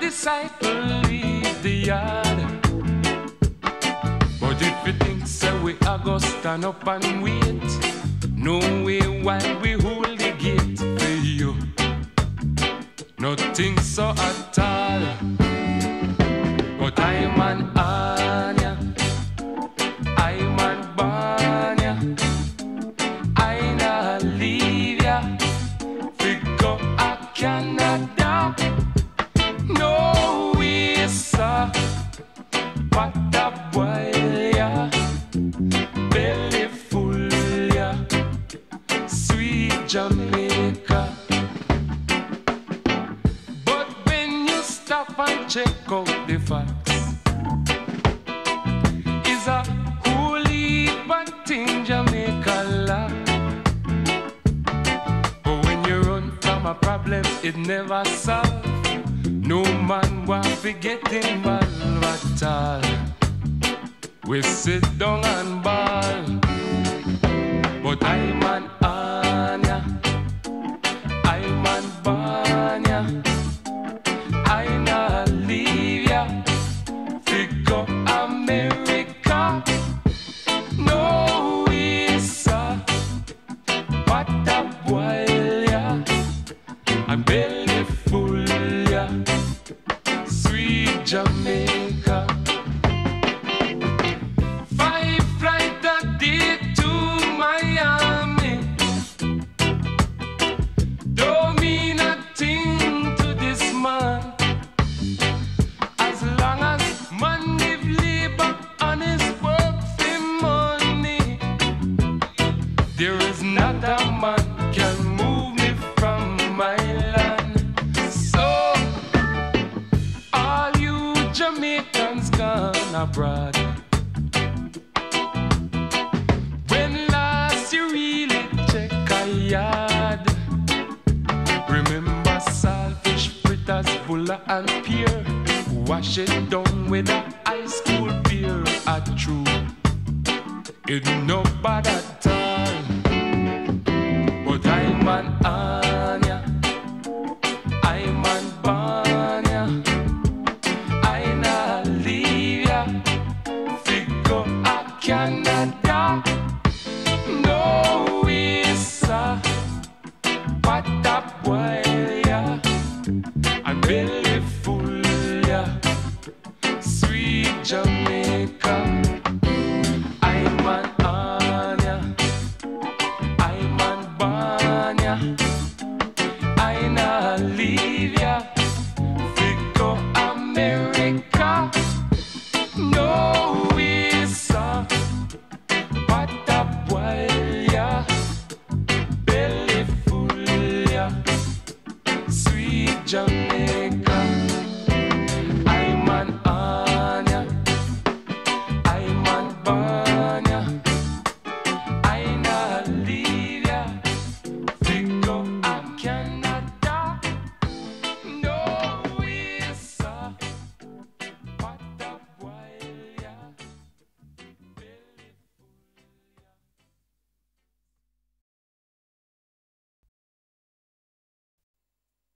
disciple leave the yard. But if you think so, we are gonna stand up and wait. No way while we hold the gate for you. Nothing so at all. But I'm an Anya, I'm an Banya, I not leave ya. Figure I Canada. No way, sir. What a boil ya, belly full ya, sweet Jamaica. But when you stop and check out the facts, is a holy but in Jamaica lack. But when you run from a problem, it never solves. No man want to get involved at all. We sit down and ball. But I'm an Anya, I'm an Banya, I not leave ya. Figure America. No way, sir. What a boil ya, I'm belly full ya, sweet Jamaica. 5 flights a day to Miami. Don't mean a thing to this man. As long as man live labor on his work for money, there is not a man can move me from my land. So all you Jamaicans gone abroad, when last you really check a yard, remember saltfish, fritters, bulla and pear. Wash it down with a high school beer. A true, it no bad at all. But I'm an Anya, I'm an Banya, I not leave ya. Figure I Canada. No way, sir. What a boil ya, I'm belly full ya, sweet Jamaica. I'm an Anya, I'm an Banya, I not leave ya. Figure America. No way, sir. What a boil ya, belly full ya, sweet Jamaica.